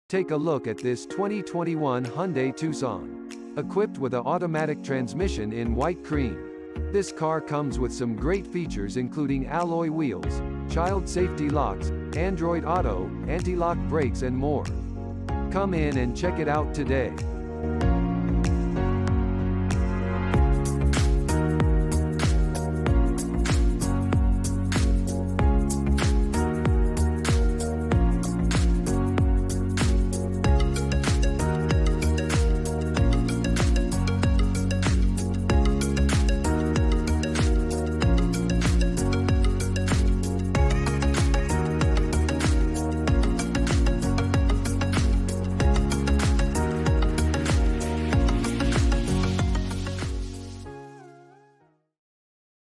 Take a look at this 2021 Hyundai Tucson. Equipped with an automatic transmission in white cream. This car comes with some great features including alloy wheels, child safety locks, Android Auto, anti-lock brakes and more. Come in and check it out today.